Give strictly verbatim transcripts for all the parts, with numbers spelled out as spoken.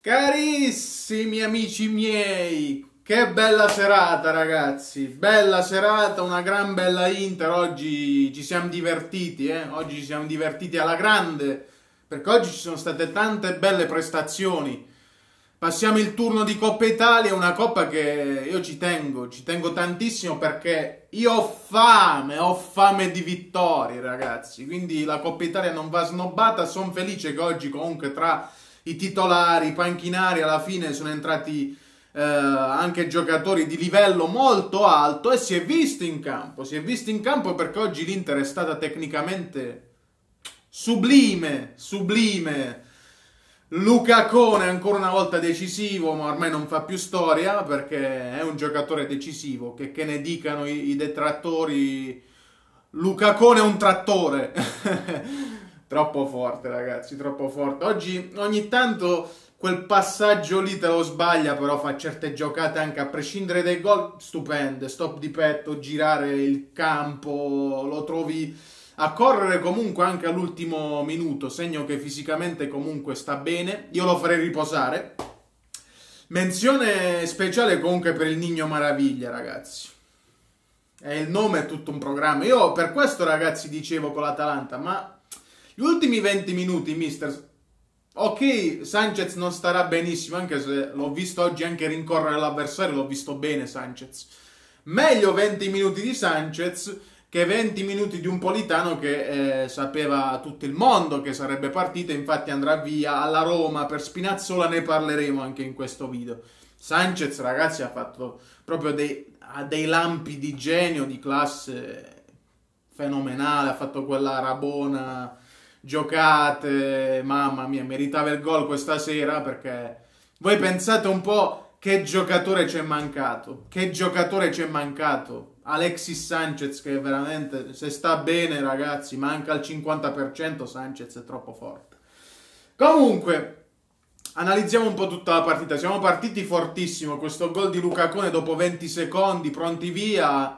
Carissimi amici miei, che bella serata ragazzi, bella serata, una gran bella Inter, oggi ci siamo divertiti, eh? Oggi ci siamo divertiti alla grande, perché oggi ci sono state tante belle prestazioni. Passiamo il turno di Coppa Italia, una coppa che io ci tengo, ci tengo tantissimo perché io ho fame, ho fame di vittorie ragazzi, quindi la Coppa Italia non va snobbata, sono felice che oggi comunque tra i titolari, i panchinari alla fine sono entrati eh, anche giocatori di livello molto alto e si è visto in campo, si è visto in campo perché oggi l'Inter è stata tecnicamente sublime, sublime. Lucacone ancora una volta decisivo, ma ormai non fa più storia perché è un giocatore decisivo, che, che ne dicano i, i detrattori, Lucacone è un trattore. Troppo forte ragazzi, troppo forte. Oggi ogni tanto quel passaggio lì te lo sbaglia, però fa certe giocate anche a prescindere dai gol stupende, stop di petto, girare il campo, lo trovi a correre comunque anche all'ultimo minuto, segno che fisicamente comunque sta bene. Io lo farei riposare. Menzione speciale comunque per il Nino Maraviglia ragazzi. E il nome è tutto un programma. Io per questo ragazzi dicevo con l'Atalanta, ma gli ultimi venti minuti, mister, ok, Sanchez non starà benissimo, anche se l'ho visto oggi anche rincorrere l'avversario, l'ho visto bene Sanchez. Meglio venti minuti di Sanchez che venti minuti di un Politano che eh, sapeva tutto il mondo che sarebbe partito, infatti andrà via alla Roma per Spinazzola, ne parleremo anche in questo video. Sanchez ragazzi ha fatto proprio dei, ha dei lampi di genio, di classe fenomenale, ha fatto quella rabona, giocate, mamma mia, meritava il gol questa sera perché voi pensate un po' che giocatore ci è mancato, che giocatore ci è mancato. Alexis Sanchez che veramente, se sta bene ragazzi, manca al cinquanta per cento, Sanchez è troppo forte. Comunque, analizziamo un po' tutta la partita. Siamo partiti fortissimo, questo gol di Lucacone dopo venti secondi, pronti via,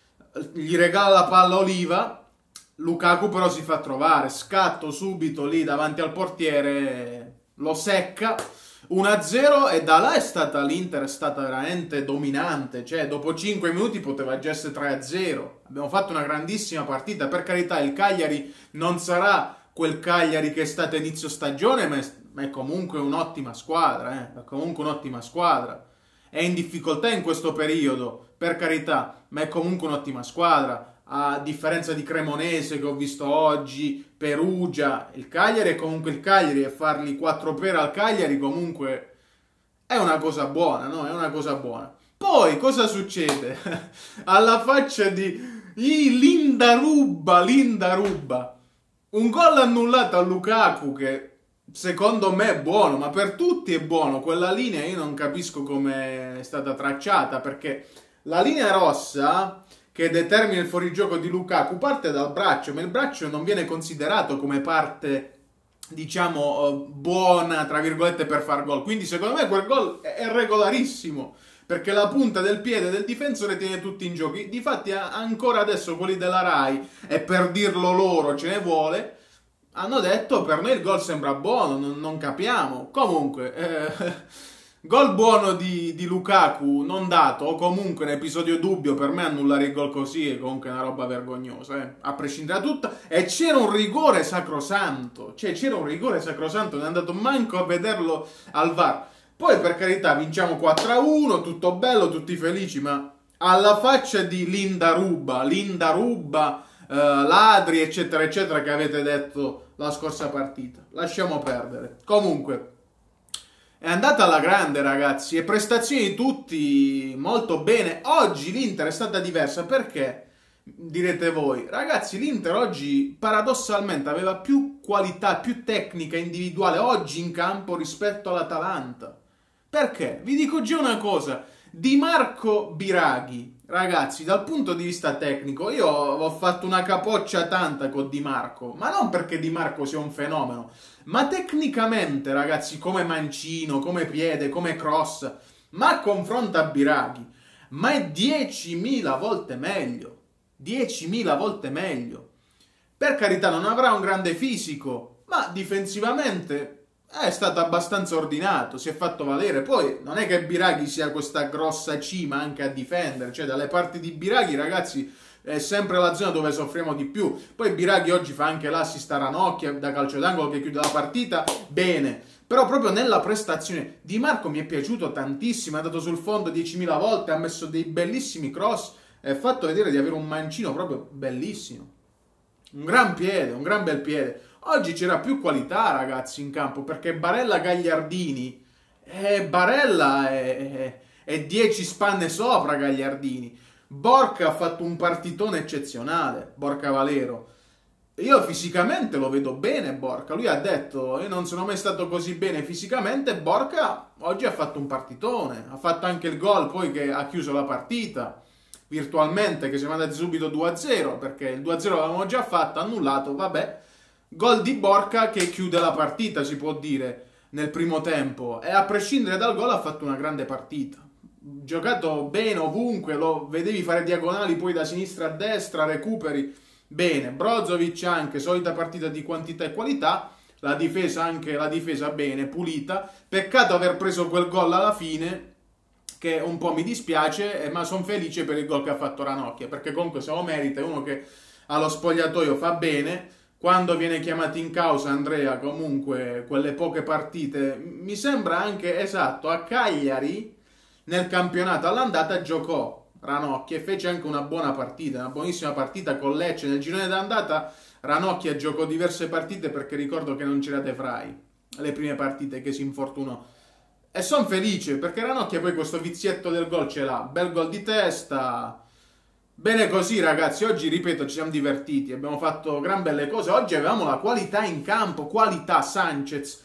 gli regala la palla Oliva, Lukaku però si fa trovare, scatto subito lì davanti al portiere, lo secca, uno a zero e da là è stata l'Inter, è stata veramente dominante, cioè dopo cinque minuti poteva già essere tre a zero. Abbiamo fatto una grandissima partita, per carità il Cagliari non sarà quel Cagliari che è stato a inizio stagione, ma è, ma è comunque un'ottima squadra, eh? È comunque un'ottima squadra. È in difficoltà in questo periodo, per carità, ma è comunque un'ottima squadra. A differenza di Cremonese che ho visto oggi, Perugia, il Cagliari è comunque il Cagliari e fargli quattro pere al Cagliari comunque è una cosa buona, no? È una cosa buona. Poi cosa succede? Alla faccia di Linda Ruba, Linda Ruba. Un gol annullato a Lukaku che secondo me è buono, ma per tutti è buono. Quella linea io non capisco come è stata tracciata perché la linea rossa che determina il fuorigioco di Lukaku parte dal braccio, ma il braccio non viene considerato come parte, diciamo, buona, tra virgolette, per far gol. Quindi secondo me quel gol è regolarissimo, perché la punta del piede del difensore tiene tutti in gioco. Difatti ancora adesso quelli della Rai, e per dirlo loro ce ne vuole, hanno detto per noi il gol sembra buono, non, non capiamo. Comunque... Eh, gol buono di, di Lukaku, non dato, o comunque un episodio dubbio, per me annullare il gol così è comunque una roba vergognosa, eh? A prescindere da tutto. E c'era un rigore sacrosanto, cioè c'era un rigore sacrosanto, non è andato manco a vederlo al V A R. Poi per carità vinciamo quattro a uno, tutto bello, tutti felici, ma alla faccia di Linda Ruba, Linda Ruba, eh, ladri eccetera eccetera che avete detto la scorsa partita. Lasciamo perdere. Comunque... è andata alla grande ragazzi e prestazioni di tutti molto bene. Oggi l'Inter è stata diversa perché, direte voi, ragazzi l'Inter oggi paradossalmente aveva più qualità, più tecnica individuale oggi in campo rispetto all'Atalanta. Perché? Vi dico già una cosa, Di Marco Biraghi, ragazzi dal punto di vista tecnico io ho fatto una capoccia tanta con Di Marco, ma non perché Di Marco sia un fenomeno, ma tecnicamente ragazzi come mancino, come piede, come cross, ma confronta Biraghi, ma è diecimila volte meglio, diecimila volte meglio. Per carità non avrà un grande fisico, ma difensivamente è stato abbastanza ordinato, si è fatto valere. Poi non è che Biraghi sia questa grossa cima anche a difendere, cioè dalle parti di Biraghi, ragazzi, è sempre la zona dove soffriamo di più. Poi Biraghi oggi fa anche l'assist a Ranocchia da calcio d'angolo che chiude la partita, bene. Però proprio nella prestazione Di Marco mi è piaciuto tantissimo, è andato sul fondo diecimila volte, ha messo dei bellissimi cross e ha fatto vedere di avere un mancino proprio bellissimo. Un gran piede, un gran bel piede. Oggi c'era più qualità, ragazzi, in campo, perché Barella Gagliardini, eh, Barella è, è dieci spanne sopra Gagliardini. Borca ha fatto un partitone eccezionale, Borca Valero. Io fisicamente lo vedo bene Borca, lui ha detto, io non sono mai stato così bene fisicamente, Borca oggi ha fatto un partitone, ha fatto anche il gol poi che ha chiuso la partita. Virtualmente, che siamo andati subito due a zero, perché il due a zero l'avevamo già fatto, annullato, vabbè. Gol di Borca che chiude la partita, si può dire, nel primo tempo. E a prescindere dal gol ha fatto una grande partita. Giocato bene ovunque, lo vedevi fare diagonali poi da sinistra a destra, recuperi bene. Brozovic anche, solita partita di quantità e qualità. La difesa anche, la difesa bene, pulita. Peccato aver preso quel gol alla fine, che un po' mi dispiace, ma sono felice per il gol che ha fatto Ranocchia, perché comunque se lo merita, è uno che allo spogliatoio fa bene. Quando viene chiamato in causa Andrea, comunque quelle poche partite, mi sembra anche esatto, a Cagliari nel campionato all'andata giocò Ranocchia e fece anche una buona partita, una buonissima partita con Lecce. Nel girone d'andata Ranocchia giocò diverse partite, perché ricordo che non c'era De Vrij le prime partite, che si infortunò. E sono felice perché Ranocchia poi questo vizietto del gol ce l'ha, bel gol di testa, bene così ragazzi. Oggi ripeto ci siamo divertiti, abbiamo fatto gran belle cose, oggi avevamo la qualità in campo, qualità. Sanchez,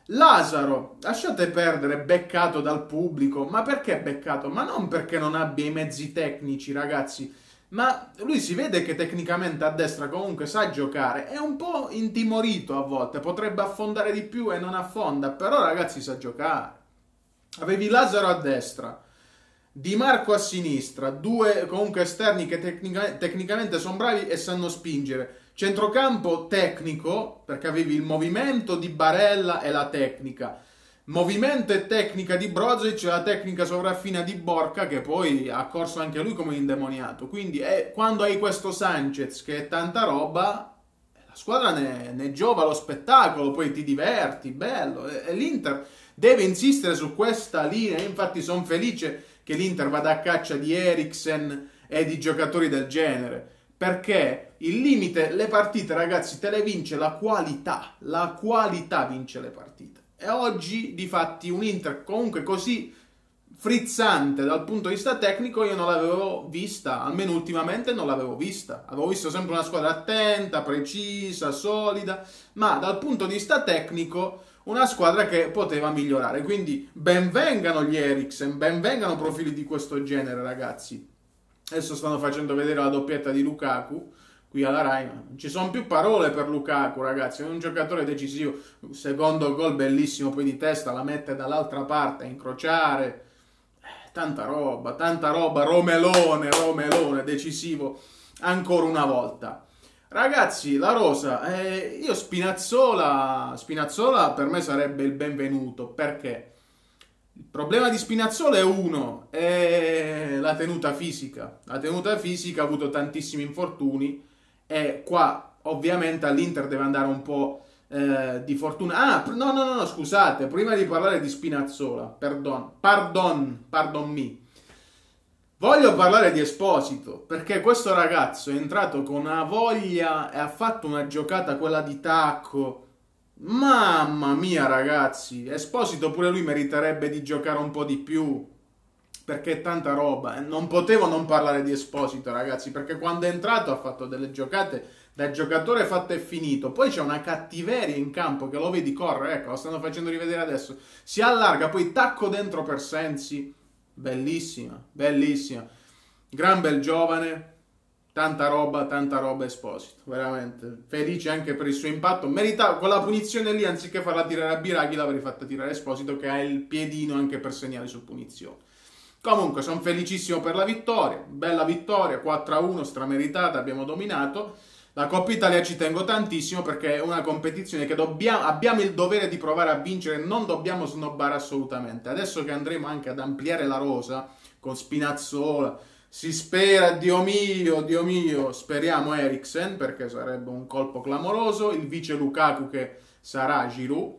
Lazaro, lasciate perdere, beccato dal pubblico, ma perché beccato? Ma non perché non abbia i mezzi tecnici ragazzi, ma lui si vede che tecnicamente a destra comunque sa giocare, è un po' intimorito a volte, potrebbe affondare di più e non affonda, però ragazzi sa giocare. Avevi Lazaro a destra, Di Marco a sinistra, due comunque esterni che tecnica tecnicamente sono bravi e sanno spingere. Centrocampo tecnico, perché avevi il movimento di Barella e la tecnica. Movimento e tecnica di Brozovic e la tecnica sovraffina di Borca, che poi ha corso anche lui come indemoniato. Quindi è, quando hai questo Sanchez che è tanta roba, la squadra ne, ne giova lo spettacolo, poi ti diverti, bello. E, e l'Inter deve insistere su questa linea, infatti sono felice che l'Inter vada a caccia di Eriksen e di giocatori del genere, perché il limite, le partite ragazzi te le vince la qualità, la qualità vince le partite. E oggi difatti un Inter comunque così frizzante dal punto di vista tecnico io non l'avevo vista, almeno ultimamente non l'avevo vista. Avevo visto sempre una squadra attenta, precisa, solida, ma dal punto di vista tecnico una squadra che poteva migliorare. Quindi benvengano gli Eriksen, benvengano profili di questo genere ragazzi. Adesso stanno facendo vedere la doppietta di Lukaku qui alla Rai, non ci sono più parole per Lukaku ragazzi, è un giocatore decisivo. Secondo gol bellissimo poi di testa, la mette dall'altra parte a incrociare, eh, tanta roba, tanta roba, Romelone, Romelone, decisivo ancora una volta. Ragazzi, la rosa, eh, io Spinazzola, Spinazzola per me sarebbe il benvenuto, perché il problema di Spinazzola è uno, è la tenuta fisica. La tenuta fisica ha avuto tantissimi infortuni e qua ovviamente all'Inter deve andare un po' eh, di fortuna. Ah, no, no, no, no, scusate, prima di parlare di Spinazzola, pardon, pardon, pardon me. Voglio parlare di Esposito, perché questo ragazzo è entrato con una voglia e ha fatto una giocata, quella di tacco. Mamma mia ragazzi, Esposito pure lui meriterebbe di giocare un po' di più, perché è tanta roba. Non potevo non parlare di Esposito ragazzi, perché quando è entrato ha fatto delle giocate da giocatore fatto e finito. Poi c'è una cattiveria in campo che lo vedi correre, ecco, lo stanno facendo rivedere adesso. Si allarga, poi tacco dentro per Sensi. Bellissima, bellissima, gran bel giovane, tanta roba, tanta roba Esposito, veramente felice anche per il suo impatto. Meritava quella punizione lì, anziché farla tirare a Biraghi l'avrei fatta tirare a Esposito, che ha il piedino anche per segnare su punizione. Comunque sono felicissimo per la vittoria, bella vittoria, quattro a uno, strameritata, abbiamo dominato. La Coppa Italia ci tengo tantissimo perché è una competizione che dobbiamo, abbiamo il dovere di provare a vincere, non dobbiamo snobbare assolutamente. Adesso che andremo anche ad ampliare la rosa con Spinazzola, si spera, Dio mio, Dio mio, speriamo Eriksen perché sarebbe un colpo clamoroso, il vice Lukaku che sarà Giroud.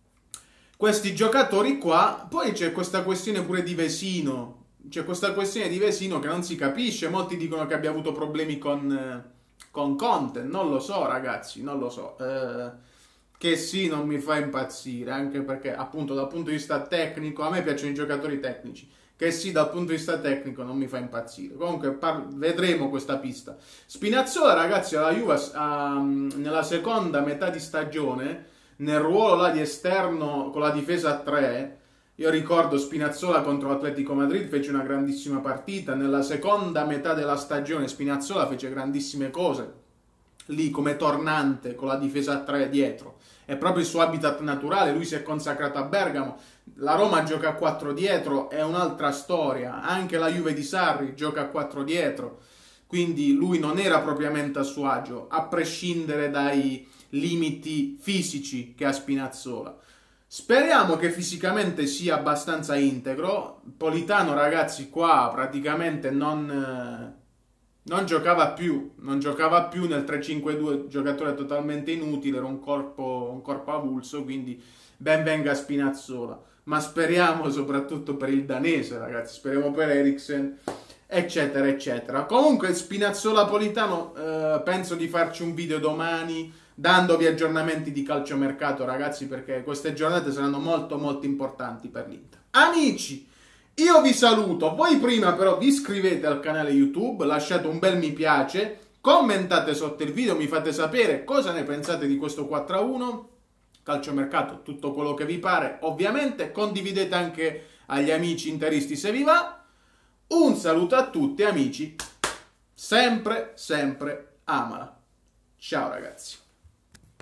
Questi giocatori qua, poi c'è questa questione pure di Vesino, c'è questa questione di Vesino che non si capisce, molti dicono che abbia avuto problemi con... Eh, con Conte, non lo so ragazzi, non lo so, eh, che sì, non mi fa impazzire, anche perché appunto dal punto di vista tecnico, a me piacciono i giocatori tecnici, che sì, dal punto di vista tecnico non mi fa impazzire, comunque par- vedremo questa pista. Spinazzola ragazzi alla Juve um, nella seconda metà di stagione, nel ruolo là di esterno con la difesa a tre, io ricordo Spinazzola contro l'Atletico Madrid fece una grandissima partita, nella seconda metà della stagione Spinazzola fece grandissime cose, lì come tornante con la difesa a tre dietro, è proprio il suo habitat naturale, lui si è consacrato a Bergamo, la Roma gioca a quattro dietro, è un'altra storia, anche la Juve di Sarri gioca a quattro dietro, quindi lui non era propriamente a suo agio, a prescindere dai limiti fisici che ha Spinazzola. Speriamo che fisicamente sia abbastanza integro. Politano, ragazzi, qua praticamente non, non giocava più. Non giocava più nel tre cinque due, giocatore totalmente inutile, era un corpo, un corpo avulso, quindi ben venga Spinazzola. Ma speriamo soprattutto per il danese, ragazzi, speriamo per Eriksen, eccetera, eccetera. Comunque, Spinazzola-Politano, eh, penso di farci un video domani, dandovi aggiornamenti di calciomercato, ragazzi, perché queste giornate saranno molto molto importanti per l'Inter. Amici, io vi saluto, voi prima però vi iscrivete al canale YouTube, lasciate un bel mi piace, commentate sotto il video, mi fate sapere cosa ne pensate di questo quattro a uno, calciomercato, tutto quello che vi pare, ovviamente, condividete anche agli amici interisti se vi va. Un saluto a tutti amici, sempre, sempre amala. Ciao ragazzi.